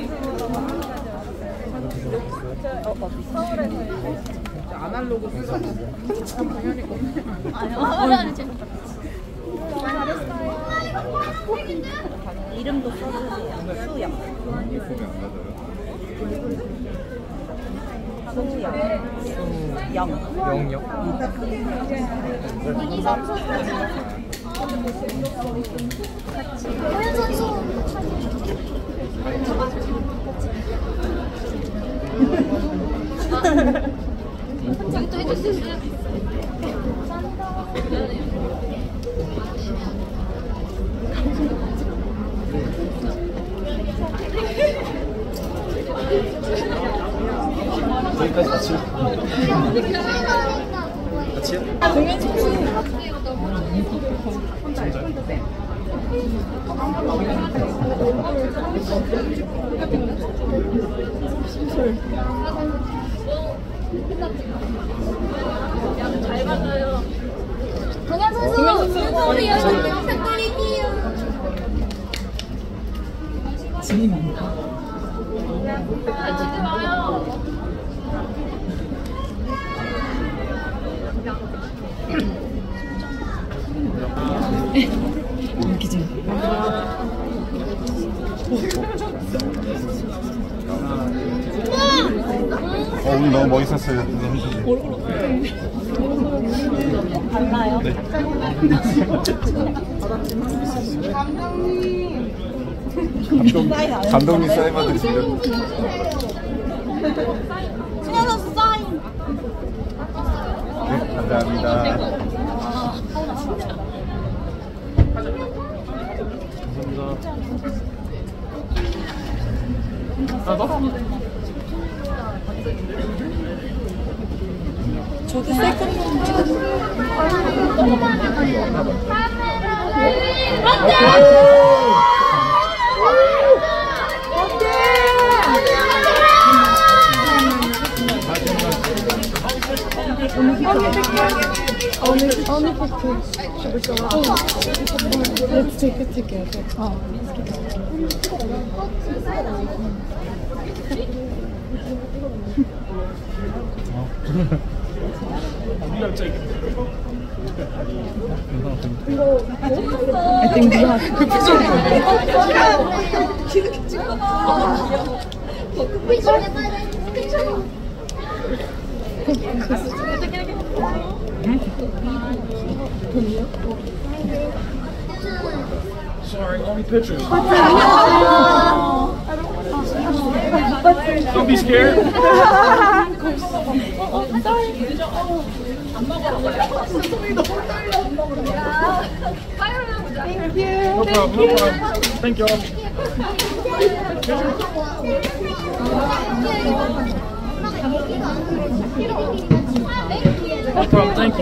서울에서 아날로그 쓰서 당연히 없네. 아니요. 잘했어요. 이름도 써주세요. 수영. 영역. 저기 또 해줄 수 있어요? 여기까지 같이요? 같이요? 공연 직후 잘 받아요. 동현 선수, 우리 여기 영상 드릴게요. 짐이 많다. 지금 와요. 웃기지? 오늘 너무 멋있었어요. 달라요? 네. 감독님 사인 받으시죠. 승현 선수 사인. 네, 감사합니다. 저도 세컨드 어느 팩트? Let's take it together. I think we have Sorry, only pictures. Don't be scared. No problem, no problem. Thank you all. No problem, thank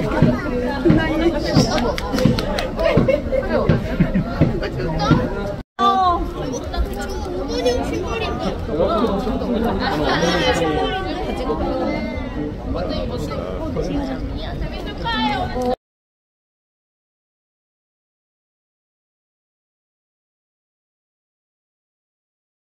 you.